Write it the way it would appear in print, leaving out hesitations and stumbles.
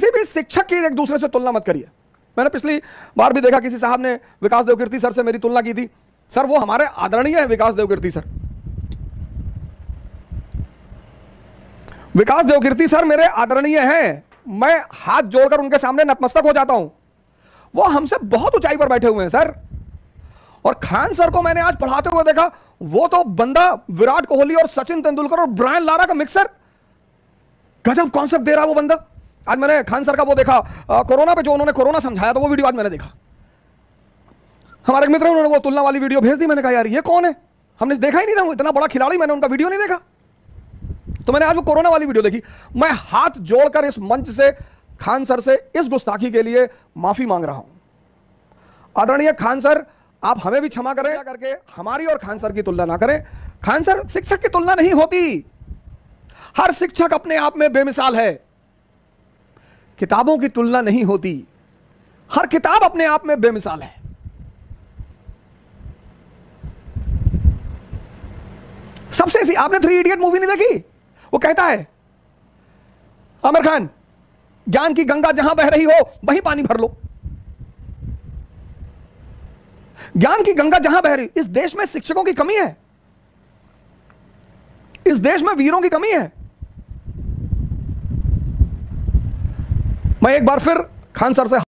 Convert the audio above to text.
किसी भी शिक्षक की एक दूसरे से तुलना मत करिए। मैंने पिछली बार भी देखा किसी साहब ने विकास देवकीर्ति सर से मेरी तुलना की थी। सर वो हमारे आदरणीय है विकास देवकीर्ति सर। विकास देवकीर्ति सर मेरे आदरणीय हैं, मैं हाथ जोड़कर उनके सामने नतमस्तक हो जाता हूं। वो हमसे बहुत ऊंचाई पर बैठे हुए हैं सर। और खान सर को मैंने आज पढ़ाते हुए देखा, वो तो बंदा विराट कोहली और सचिन तेंदुलकर और ब्रायन लारा का मिक्सर, गजब कॉन्सेप्ट दे रहा वो बंदा। आज मैंने खान सर का वो देखा, कोरोना पे जो उन्होंने कोरोना समझाया था वो वीडियो आज मैंने देखा। हमारे मित्र उन्होंने वो तुलना वाली वीडियो भेज दी। मैंने कहा यार ये कौन है, हमने देखा ही नहीं था, वो इतना बड़ा खिलाड़ी, मैंने उनका वीडियो नहीं देखा। तो मैंने आज वो कोरोना वाली वीडियो देखी। मैं हाथ जोड़कर इस मंच से खान सर से इस गुस्ताखी के लिए माफी मांग रहा हूं। आदरणीय खान सर, आप हमें भी क्षमा करें करके हमारी और खान सर की तुलना ना करें। खान सर शिक्षक की तुलना नहीं होती। हर शिक्षक अपने आप में बेमिसाल है। किताबों की तुलना नहीं होती। हर किताब अपने आप में बेमिसाल है। सबसे ऐसी, आपने 3 इडियट मूवी नहीं देखी? वो कहता है आमिर खान, ज्ञान की गंगा जहां बह रही हो वहीं पानी भर लो। ज्ञान की गंगा जहां बह रही, इस देश में शिक्षकों की कमी है, इस देश में वीरों की कमी है। मैं एक बार फिर खान सर से